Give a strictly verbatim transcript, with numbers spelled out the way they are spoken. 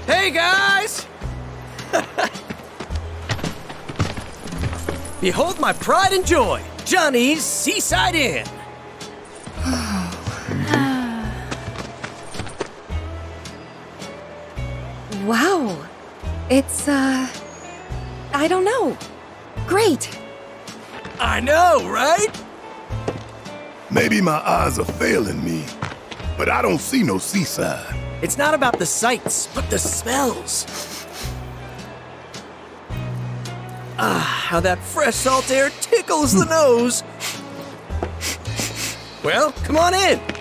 Hey, guys! Behold my pride and joy, Johnny's Seaside Inn. Wow. It's, uh... I don't know. Great. I know, right? Maybe my eyes are failing me, but I don't see no seaside. It's not about the sights, but the smells. Ah, how that fresh salt air tickles the nose. Well, come on in.